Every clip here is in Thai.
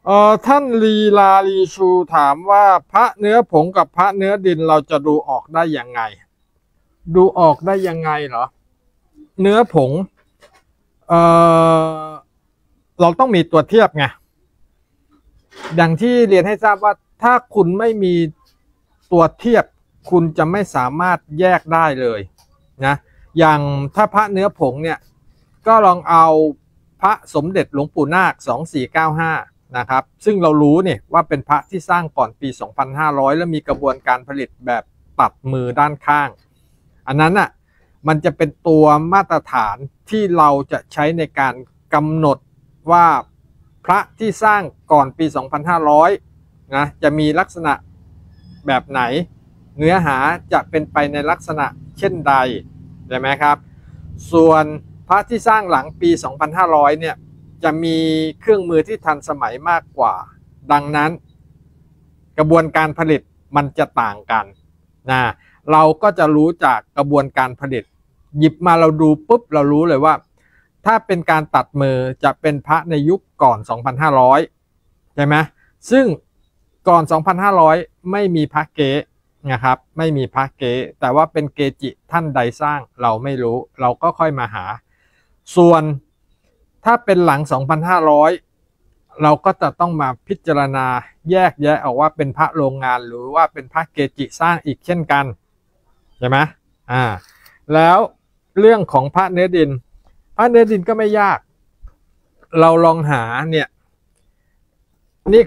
ท่านลีลาลีชูถามว่าพระเนื้อผงกับพระเนื้อดินเราจะดูออกได้ยังไงดูออกได้ยังไงเหรอเนื้อผงเอ่อเราต้องมีตัวเทียบไงดังที่เรียนให้ทราบว่าถ้าคุณไม่มีตัวเทียบคุณจะไม่สามารถแยกได้เลยนะอย่างถ้าพระเนื้อผงเนี่ยก็ลองเอาพระสมเด็จหลวงปู่นาค2495นะครับซึ่งเรารู้เนี่ยว่าเป็นพระที่สร้างก่อนปี 2500 และมีกระบวนการผลิตแบบตัดมือด้านข้างอันนั้นอ่ะมันจะเป็นตัวมาตรฐานที่เราจะใช้ในการกำหนดว่าพระที่สร้างก่อนปี 2500 นะจะมีลักษณะแบบไหนเนื้อหาจะเป็นไปในลักษณะเช่นใดใช่ไหมครับส่วนพระที่สร้างหลังปี 2500 เนี่ยจะมีเครื่องมือที่ทันสมัยมากกว่าดังนั้นกระบวนการผลิตมันจะต่างกันนะเราก็จะรู้จากกระบวนการผลิตหยิบมาเราดูปุ๊บเรารู้เลยว่าถ้าเป็นการตัดมือจะเป็นพระในยุคก่อน 2,500 ใช่ไหมซึ่งก่อน 2,500 ไม่มีพระเก๊นะครับไม่มีพระเก๊แต่ว่าเป็นเกจิท่านใดสร้างเราไม่รู้เราก็ค่อยมาหาส่วนถ้าเป็นหลัง 2,500 เราก็จะต้องมาพิจารณาแยกแยะออกว่าเป็นพระโรงงานหรือว่าเป็นพระเกจิสร้างอีกเช่นกันใช่ไหมแล้วเรื่องของพระเนื้อดินพระเนื้อดินก็ไม่ยากเราลองหาเนี่ยนี่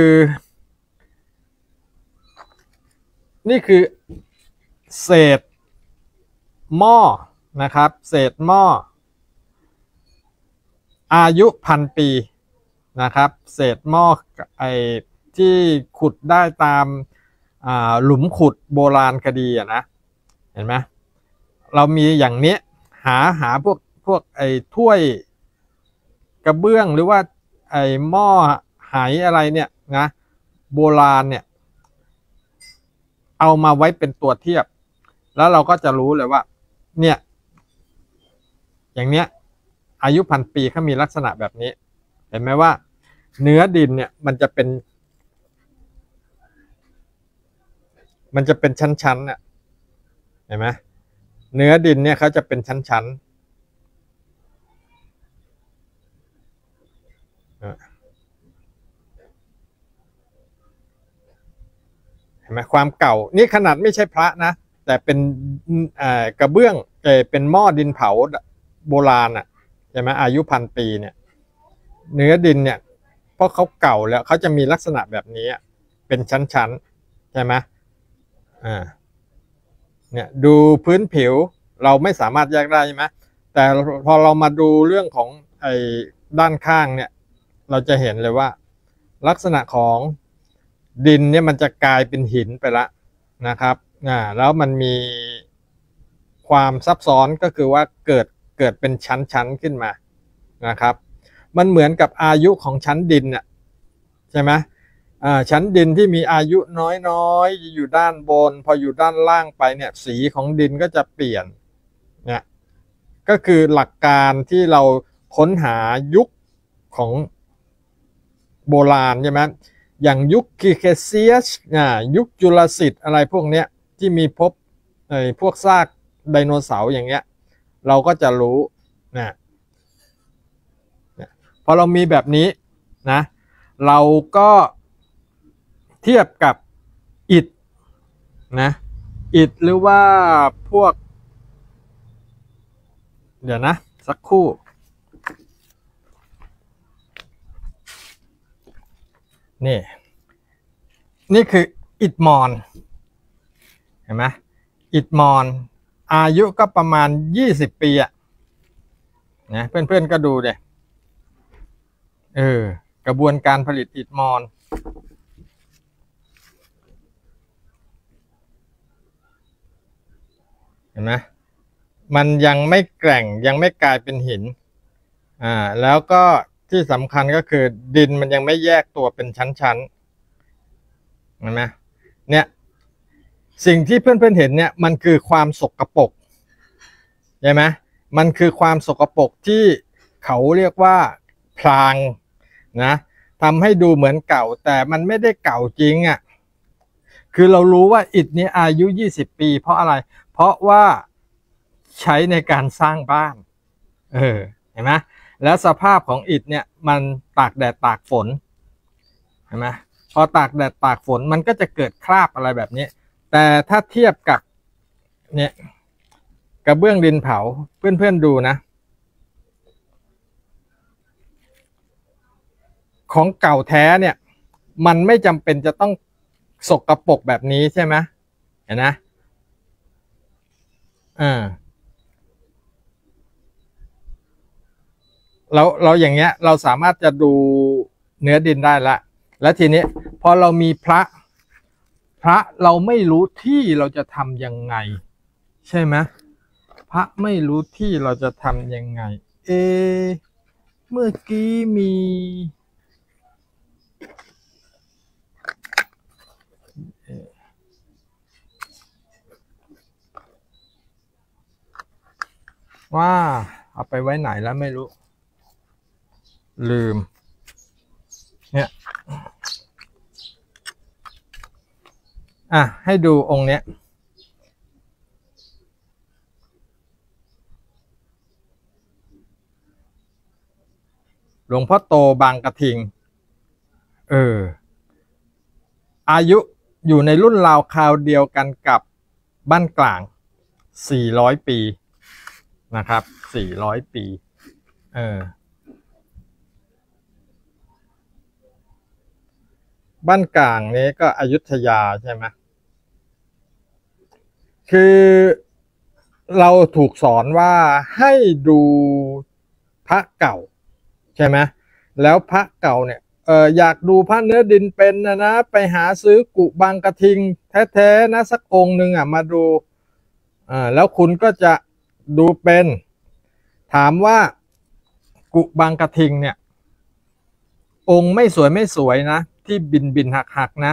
คือเศษหม้อนะครับเศษหม้ออายุ1,000 ปีนะครับเศษหม้อที่ขุดได้ตามหลุมขุดโบราณคดีนะเห็นไหมเรามีอย่างนี้หาพวกถ้วยกระเบื้องหรือว่าหม้อไหอะไรเนี่ยนะโบราณเนี่ยเอามาไว้เป็นตัวเทียบแล้วเราก็จะรู้เลยว่าเนี่ยอย่างเนี้ยอายุ1,000 ปีเขามีลักษณะแบบนี้เห็นไหมว่าเนื้อดินเนี่ยมันจะเป็นชั้นๆเนี่ยเห็นไหมเนื้อดินเนี่ยเขาจะเป็นชั้นเห็นไหมความเก่านี่ขนาดไม่ใช่พระนะแต่เป็นกระเบื้องเป็นหม้อดินเผาโบราณอ่ะใช่ไหมอายุ1,000 ปีเนี่ยเนื้อดินเนี่ยเพราะเขาเก่าแล้วเขาจะมีลักษณะแบบนี้เป็นชั้นๆใช่ไหมเนี่ยดูพื้นผิวเราไม่สามารถแยกได้ใช่ไหมแต่พอเรามาดูเรื่องของด้านข้างเนี่ยเราจะเห็นเลยว่าลักษณะของดินเนี่ยมันจะกลายเป็นหินไปละนะครับแล้วมันมีความซับซ้อนก็คือว่าเกิดเป็นชั้นขึ้นมานะครับมันเหมือนกับอายุของชั้นดินเนี่ยใช่ไหมชั้นดินที่มีอายุน้อยอยู่ด้านบนพออยู่ด้านล่างไปเนี่ยสีของดินก็จะเปลี่ยนเนี่ยก็คือหลักการที่เราค้นหายุคของโบราณใช่ไหมอย่างยุคครีเทเซียสยุคจุลสศิษย์อะไรพวกเนี้ยที่มีพบพวกซากไดโนเสาร์อย่างเงี้ยเราก็จะรู้นะพอเรามีแบบนี้นะเราก็เทียบกับอิฐนะอิฐหรือว่าพวกเดี๋ยวนะสักครู่นี่คืออิฐมอญเห็นไหมอิฐมอญอายุก็ประมาณ20 ปีอะนะเพื่อนๆก็ดูเดกระบวนการผลิตอิฐมอญเห็นไหมมันยังไม่แกร่งยังไม่กลายเป็นหินแล้วก็ที่สำคัญก็คือดินมันยังไม่แยกตัวเป็นชั้นๆเห็นไหมเนี่ยสิ่งที่เพื่อนๆเห็นเนี่ยมันคือความสกปรกใช่ไหมมันคือความสกปรกที่เขาเรียกว่าพรางนะทำให้ดูเหมือนเก่าแต่มันไม่ได้เก่าจริงอ่ะคือเรารู้ว่าอิฐนี้อายุ20 ปีเพราะอะไรเพราะว่าใช้ในการสร้างบ้านเห็นไหมแล้วสภาพของอิฐเนี่ยมันตากแดดตากฝนเห็นไหมพอตากแดดตากฝนมันก็จะเกิดคราบอะไรแบบนี้แต่ถ้าเทียบกับเนี่ยกระเบื้องดินเผาเพื่อนๆดูนะของเก่าแท้เนี่ยมันไม่จำเป็นจะต้องสกปรกแบบนี้ใช่ไหมเห็นนะเราอย่างเงี้ยเราสามารถจะดูเนื้อดินได้ละแล้วทีนี้พอเรามีพระเราไม่รู้ที่เราจะทำยังไงใช่ไหมพระไม่รู้ที่เราจะทำยังไงเมื่อกี้มีว่าเอาไปไว้ไหนแล้วไม่รู้ลืมเนี่ยให้ดูองค์เนี้ยหลวงพ่อโตบางกระทิงอายุอยู่ในรุ่นราวคราวเดียวกันกับบ้านกลาง400 ปีนะครับ400 ปีบ้านกลางนี้ก็อยุธยาใช่ไหมคือเราถูกสอนว่าให้ดูพระเก่าใช่ไหมแล้วพระเก่าเนี่ยอยากดูพระเนื้อดินเป็นนะไปหาซื้อกุบางกระทิงแท้ๆนะสักองค์หนึ่งมาดูแล้วคุณก็จะดูเป็นถามว่ากุบางกระทิงเนี่ยองค์ไม่สวยนะที่บินหักนะ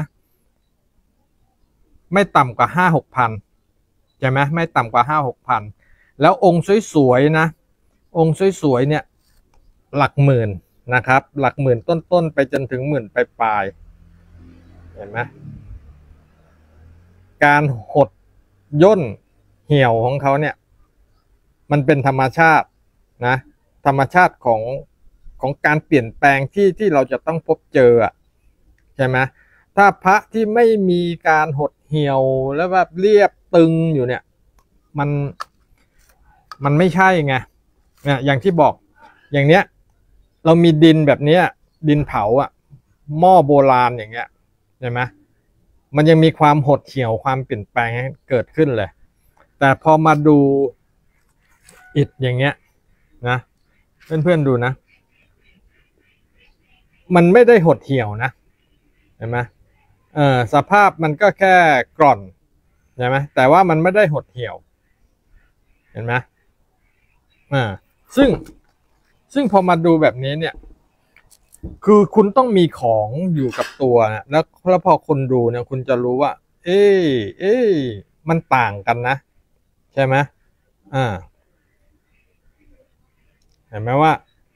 ไม่ต่ำกว่า5-6 พันใช่ไหมไม่ต่ำกว่า5-6 พันแล้วองค์สวยๆนะองค์สวยๆเนี่ยหลักหมื่นนะครับหลักหมื่นต้นๆไปจนถึงหมื่นปลายเห็นไหมการหดย่นเหี่ยวของเขาเนี่ยมันเป็นธรรมชาตินะธรรมชาติของการเปลี่ยนแปลงที่เราจะต้องพบเจอใช่ไหมถ้าพระที่ไม่มีการหดเหี่ยวแล้วแบบเรียบตึงอยู่เนี่ยมันไม่ใช่ไงเนี่ยอย่างที่บอกอย่างเนี้ยเรามีดินแบบเนี้ยดินเผาหม้อโบราณอย่างเงี้ยใช่ไหมมันยังมีความหดเหี่ยวความเปลี่ยนแปลงเกิดขึ้นเลยแต่พอมาดูอิฐอย่างเงี้ยนะเพื่อนๆดูนะมันไม่ได้หดเหี่ยวนะเห็นไหมสภาพมันก็แค่กร่อนใช่ไหมแต่ว่ามันไม่ได้หดเหี่ยวเห็นไหมซึ่งพอมาดูแบบนี้เนี่ยคือคุณต้องมีของอยู่กับตัวนะแล้วพอคุณดูเนี่ยคุณจะรู้ว่าเอ๊มันต่างกันนะใช่ไหมเห็นไหมว่า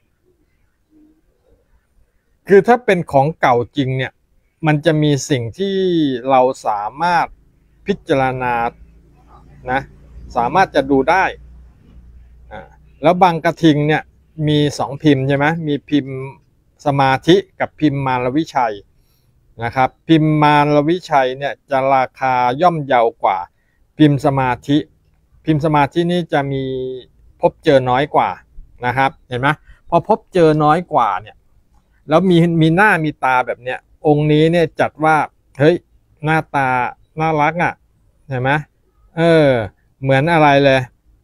คือถ้าเป็นของเก่าจริงเนี่ยมันจะมีสิ่งที่เราสามารถพิจารณานะสามารถจะดูได้แล้วบางกระทิงเนี่ยมี2 พิมพ์ใช่ไหมมีพิมพ์สมาธิกับพิมพ์มารวิชัยนะครับพิมพ์มารวิชัยเนี่ยจะราคาย่อมเยาวกว่าพิมพ์สมาธินี่จะมีพบเจอน้อยกว่านะครับเห็นไหมพอพบเจอน้อยกว่าเนี่ยแล้วมีหน้ามีตาแบบเนี้ยองค์นี้เนี่ยจัดว่าเฮ้ยหน้าตาน่ารักเห็นไหมเหมือนอะไรเลย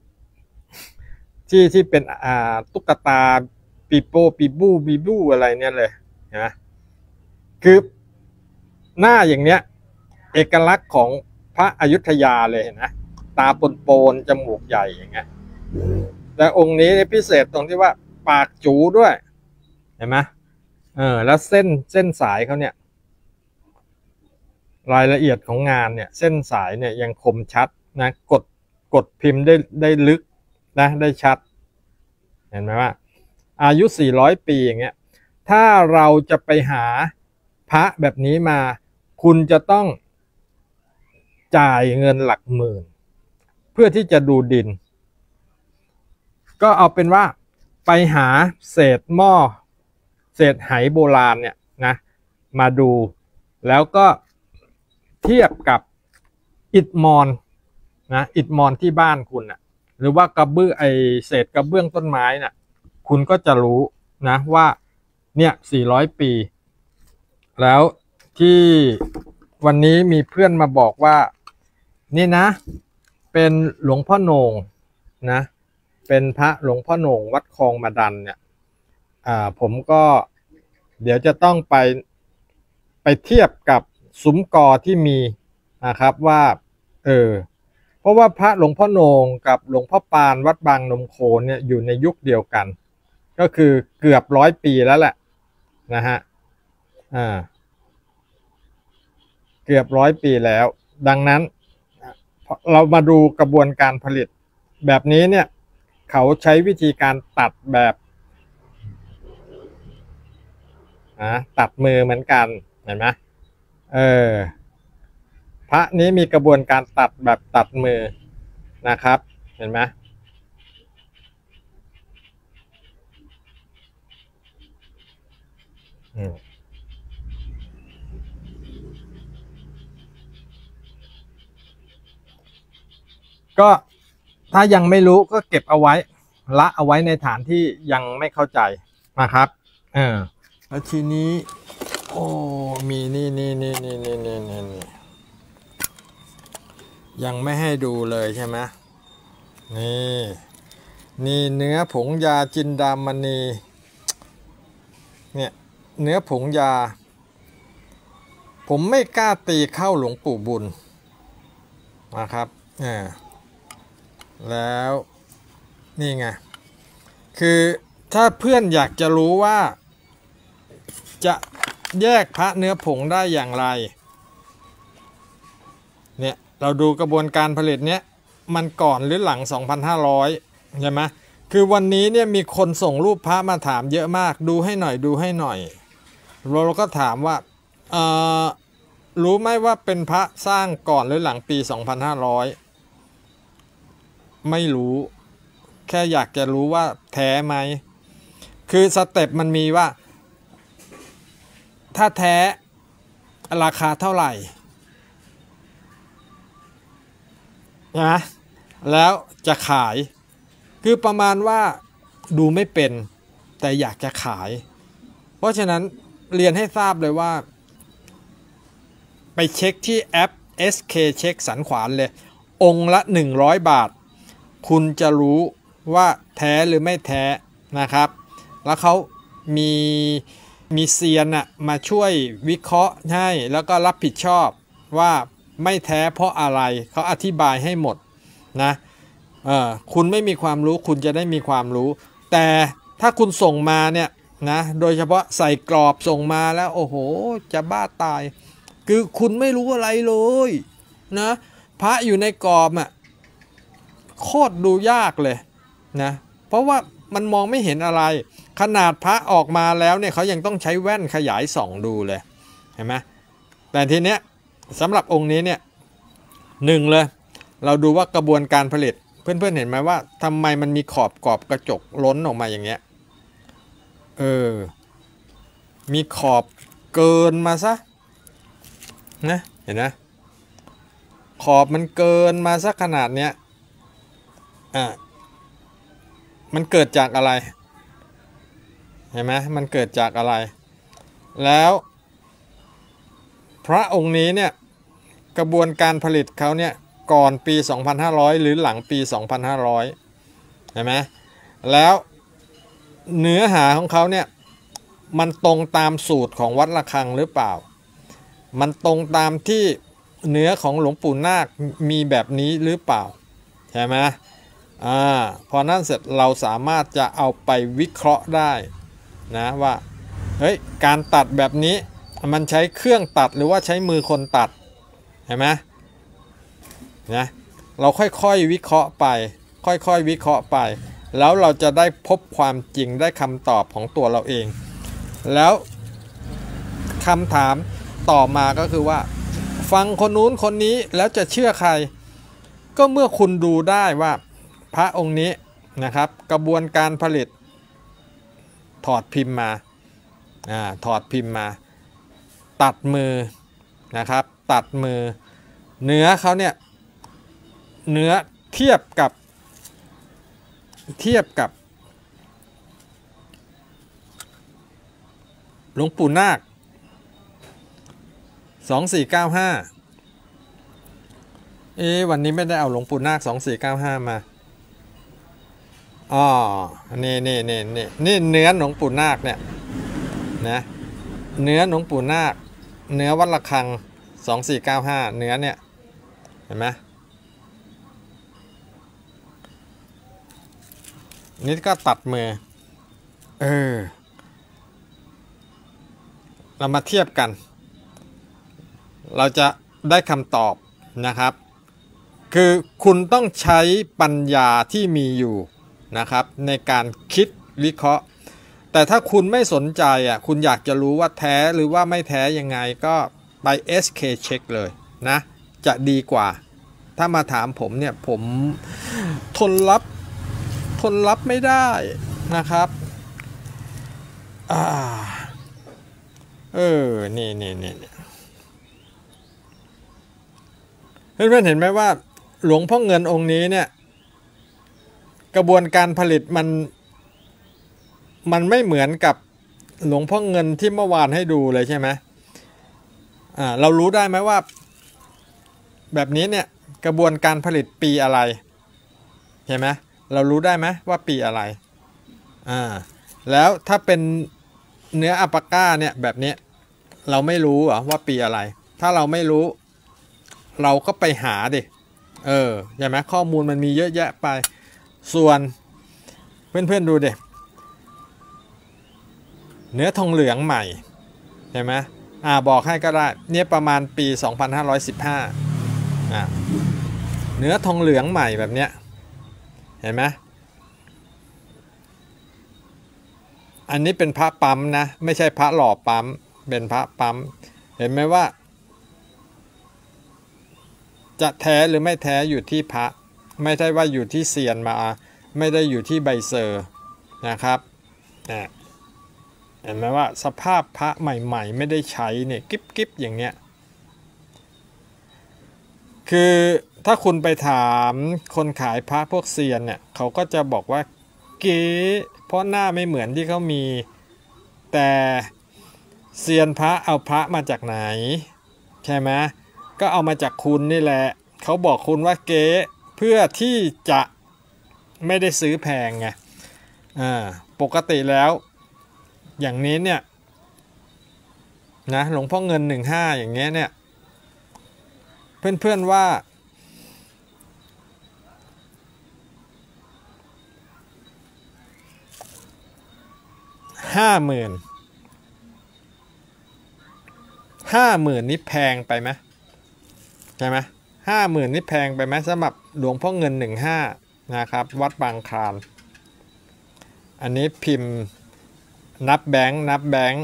ที่เป็นตุ๊กตาปีโป้ปีบูบีบูอะไรเนี่ยเลยนะคือหน้าอย่างเนี้ยเอกลักษณ์ของพระอยุธยาเลยนะตาปนจมูกใหญ่อย่างเงี้ยแต่องค์นี้พิเศษตรงที่ว่าปากจูด้วยเห็นไหมแล้วเส้นสายเขาเนี่ยรายละเอียดของงานเนี่ยเส้นสายเนี่ยยังคมชัดนะกดพิมพ์ได้ลึกนะได้ชัดเห็นไหมว่าอายุ400 ปีอย่างเงี้ยถ้าเราจะไปหาพระแบบนี้มาคุณจะต้องจ่ายเงินหลักหมื่นเพื่อที่จะดูดินก็เอาเป็นว่าไปหาเศษหม้อเศษไหโบราณเนี่ยนะมาดูแล้วก็เทียบกับอิฐมอนนะอิฐมอนที่บ้านคุณนะหรือว่ากระเบื้องเศษกระเบื้องต้นไม้น่ะคุณก็จะรู้นะว่าเนี่ย400 ปีแล้วที่วันนี้มีเพื่อนมาบอกว่านี่นะเป็นหลวงพ่อโหน่งนะเป็นพระหลวงพ่อโหน่งวัดคลองมาดันเนี่ยผมก็เดี๋ยวจะต้องไปเทียบกับซุ้มกอที่มีนะครับว่าเพราะว่าพระหลวงพ่อโหน่งกับหลวงพ่อปานวัดบางนมโคเนี่ยอยู่ในยุคเดียวกันก็คือเกือบ100 ปีแล้วแหละนะฮะเกือบ100 ปีแล้วดังนั้นเรามาดูกระบวนการผลิตแบบนี้เนี่ยเขาใช้วิธีการตัดแบบตัดมือเหมือนกันเห็นไหมพระนี้มีกระบวนการตัดแบบตัดมือนะครับเห็นไหมก็ถ้ายังไม่รู้ก็เก็บเอาไว้ละเอาไว้ในฐานที่ยังไม่เข้าใจนะครับแล้วทีนี้โอ้มีนี่ยังไม่ให้ดูเลยใช่ไหมนี่เนื้อผงยาจินดามณีเนี่ยเนื้อผงยาผมไม่กล้าตีเข้าหลวงปู่บุญนะครับแล้วนี่ไงคือถ้าเพื่อนอยากจะรู้ว่าจะแยกพระเนื้อผงได้อย่างไรเนี่ยเราดูกระบวนการผลิตเนี้ยมันก่อนหรือหลัง 2,500 ใช่ไหมคือวันนี้เนี่ยมีคนส่งรูปพระมาถามเยอะมากดูให้หน่อยเราก็ถามว่ารู้ไหมว่าเป็นพระสร้างก่อนหรือหลังปี 2,500 ไม่รู้แค่อยากจะรู้ว่าแท้ไหมคือสเต็ปมันมีว่าถ้าแท้ราคาเท่าไหร่นะแล้วจะขายคือประมาณว่าดูไม่เป็นแต่อยากจะขายเพราะฉะนั้นเรียนให้ทราบเลยว่าไปเช็คที่แอป SK เช็คสันขวานเลยองค์ละ100 บาทคุณจะรู้ว่าแท้หรือไม่แท้นะครับแล้วเขามีเซียนมาช่วยวิเคราะห์ให้แล้วก็รับผิดชอบว่าไม่แท้เพราะอะไรเขาอธิบายให้หมดนะคุณไม่มีความรู้คุณจะได้มีความรู้แต่ถ้าคุณส่งมาเนี่ยนะโดยเฉพาะใส่กรอบส่งมาแล้วโอ้โหจะบ้าตายคือคุณไม่รู้อะไรเลยนะพระอยู่ในกรอบโคตรดูยากเลยนะเพราะว่ามันมองไม่เห็นอะไรขนาดพระออกมาแล้วเนี่ยเขายังต้องใช้แว่นขยายส่องดูเลยเห็นไหมแต่ทีเนี้ยสำหรับองค์นี้เนี่ยเลยเราดูว่ากระบวนการผลิตเพื่อนๆเห็นไหมว่าทำไมมันมีขอบกระจกล้นออกมาอย่างเงี้ยมีขอบเกินมาซะนะเห็นไหมขอบมันเกินมาสักขนาดเนี้ยมันเกิดจากอะไรเห็นไหมมันเกิดจากอะไรแล้วพระองค์นี้เนี่ยกระบวนการผลิตเขาเนี่ยก่อนปี 2,500 หรือหลังปี 2,500 เห็นไหมแล้วเนื้อหาของเขาเนี่ยมันตรงตามสูตรของวัดระฆังหรือเปล่ามันตรงตามที่เนื้อของหลวงปู่นาคมีแบบนี้หรือเปล่าใช่ไหมพอนั่นเสร็จเราสามารถจะเอาไปวิเคราะห์ได้นะว่าเฮ้ยการตัดแบบนี้มันใช้เครื่องตัดหรือว่าใช้มือคนตัดเห็นไหมนะเราค่อยๆวิเคราะห์ไปค่อยๆวิเคราะห์ไปแล้วเราจะได้พบความจริงได้คำตอบของตัวเราเองแล้วคำถามต่อมาก็คือว่าฟังคนนู้นคนนี้แล้วจะเชื่อใครก็เมื่อคุณดูได้ว่าพระองค์นี้นะครับกระบวนการผลิตถอดพิมพ์มาถอดพิมพ์มาตัดมือนะครับตัดมือเนื้อเขาเนี่ยเนื้อเทียบกับหลวงปู่นาค2495วันนี้ไม่ได้เอาหลวงปู่นาค2495มาอ๋อนี่เนื้อหลวงปู่นาคเนี่ยนะเนื้อหลวงปู่นาคเนื้อวัดระฆัง2495เนื้อเนี่ยเห็นไหมนี่ก็ตัดมือเรามาเทียบกันเราจะได้คำตอบนะครับคือคุณต้องใช้ปัญญาที่มีอยู่นะครับในการคิดวิเคราะห์แต่ถ้าคุณไม่สนใจคุณอยากจะรู้ว่าแท้หรือว่าไม่แท้ยังไงก็ไป SK เช็คเลยนะจะดีกว่าถ้ามาถามผมเนี่ยผมทนรับไม่ได้นะครับนี่เพื่อนๆเห็นไหมว่าหลวงพ่อเงินองค์นี้เนี่ยกระบวนการผลิตมันไม่เหมือนกับหลวงพ่อเงินที่เมื่อวานให้ดูเลยใช่ไหมเรารู้ได้ไหมว่าแบบนี้เนี่ยกระบวนการผลิตปีอะไรใช่ไหมเรารู้ได้ไหมว่าปีอะไรแล้วถ้าเป็นเนื้ออัปปาก้าเนี่ยแบบนี้เราไม่รู้เหรอว่าปีอะไรถ้าเราไม่รู้เราก็ไปหาดิใช่ไหมข้อมูลมันมีเยอะแยะไปส่วนเพื่อนๆดูดิเนื้อทองเหลืองใหม่ใช่ไหมบอกให้ก็ได้เนี่ยประมาณปี2515เนื้อทองเหลืองใหม่แบบเนี้ยเห็นไหมอันนี้เป็นพระปั๊มนะไม่ใช่พระหล่อปั๊มเป็นพระปั๊มเห็นไหมว่าจะแท้หรือไม่แท้อยู่ที่พระไม่ใช่ว่าอยู่ที่เซียนมาไม่ได้อยู่ที่ใบเซอร์นะครับเห็นไหมว่าสภาพพระใหม่ๆไม่ได้ใช้เนี่ยกิ๊บอย่างเงี้ยคือถ้าคุณไปถามคนขายพระพวกเซียนเนี่ยเขาก็จะบอกว่าเก๋เพราะหน้าไม่เหมือนที่เขามีแต่เซียนพระเอาพระมาจากไหนใช่ไหมก็เอามาจากคุณนี่แหละเขาบอกคุณว่าเก๋เพื่อที่จะไม่ได้ซื้อแพงไงปกติแล้วอย่างนี้เนี่ยนะหลวงพ่อเงิน15อย่างเงี้ยเนี่ยเพื่อนๆว่า50,000นี่แพงไปไหมใช่ไหม50,000นี่แพงไปไหมสำหรับหลวงพ่อเงิน15นะครับวัดบางคลานอันนี้พิมพ์นับแบงค์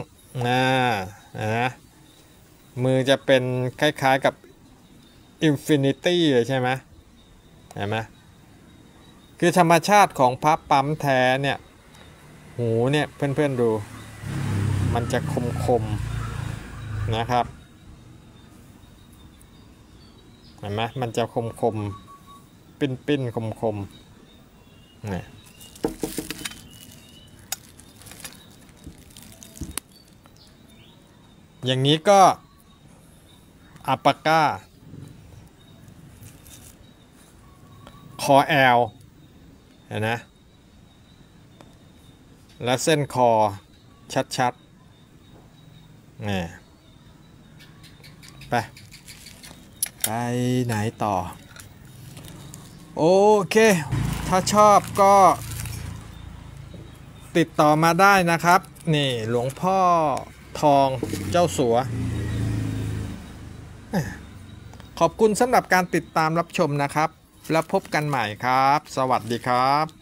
มือจะเป็นคล้ายๆกับ Infinity เลยใช่ไหมเห็นไหมคือธรรมชาติของพระปั๊มแท้เนี่ยหูเนี่ยเพื่อนๆดูมันจะคมนะครับเห็นไหมมันจะคมปิ้นคมเนี่ยอย่างนี้ก็อัปปาก้าคอแอลเห็นนะและเส้นคอชัดๆนี่ไปไหนต่อโอเคถ้าชอบก็ติดต่อมาได้นะครับนี่หลวงพ่อทองเจ้าสัวขอบคุณสำหรับการติดตามรับชมนะครับแล้วพบกันใหม่ครับสวัสดีครับ